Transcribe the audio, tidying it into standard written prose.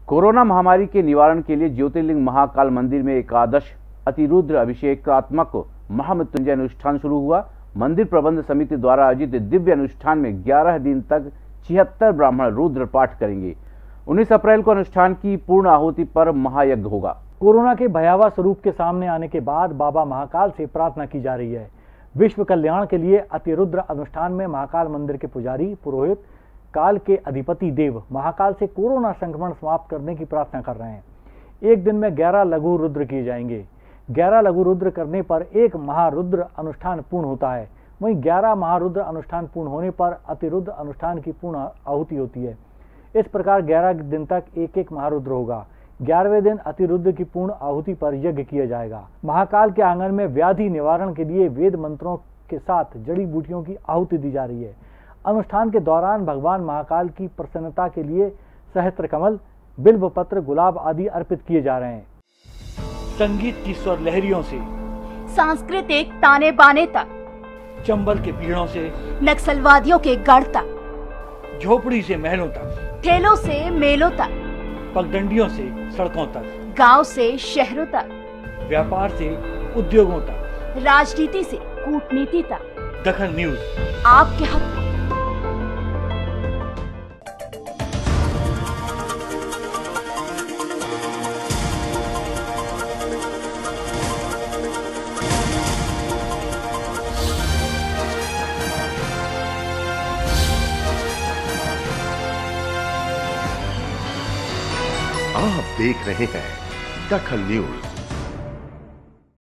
Corona महामारी के निवारण के लिए ज्योतिर्लिंग महाकाल मंदिर में एकादश अतिरुद्र अभिषेकात्मक महामृत्युंजय अनुष्ठान शुरू हुआ। मंदिर प्रबंध समिति द्वारा आयोजित दिव्य अनुष्ठान में 11 दिन तक 76 ब्राह्मण रुद्र पाठ करेंगे। 19 अप्रैल को अनुष्ठान की पूर्ण आहुति पर महायज्ञ होगा। कोरोना के भयावह स्वरूप के सामने आने के बाद बाबा महाकाल से प्रार्थना की जा रही है। विश्व कल्याण के लिए अतिरुद्र अनुष्ठान में महाकाल मंदिर के पुजारी पुरोहित काल के अधिपति देव महाकाल से कोरोना संक्रमण समाप्त करने की प्रार्थना कर रहे हैं। एक दिन में 11 लघु रुद्र किए जाएंगे। 11 लघु रुद्र करने पर एक महारुद्र अनुष्ठान पूर्ण होता है। वहीं 11 महारुद्र अनुष्ठान पूर्ण होने पर अतिरुद्र अनुष्ठान की पूर्ण आहुति होती है। इस प्रकार 11 दिन तक एक एक महारुद्र होगा। 11वें दिन अतिरुद्र की पूर्ण आहुति पर यज्ञ किया जाएगा। महाकाल के आंगन में व्याधि निवारण के लिए वेद मंत्रों के साथ जड़ी बूटियों की आहुति दी जा रही है। अनुष्ठान के दौरान भगवान महाकाल की प्रसन्नता के लिए सहस्त्र कमल, बिल्व पत्र, गुलाब आदि अर्पित किए जा रहे हैं। संगीत की स्वर लहरियों से सांस्कृतिक ताने बाने तक, चंबल के पीड़ों से नक्सलवादियों के गढ़ तक, झोपड़ी से महलों तक, ठेलों से मेलों तक, पगडंडियों से सड़कों तक, गांव से शहरों तक, व्यापार से उद्योगों तक, राजनीति से कूटनीति तक, दखल न्यूज आपके हाथ में। आप देख रहे हैं दखल न्यूज।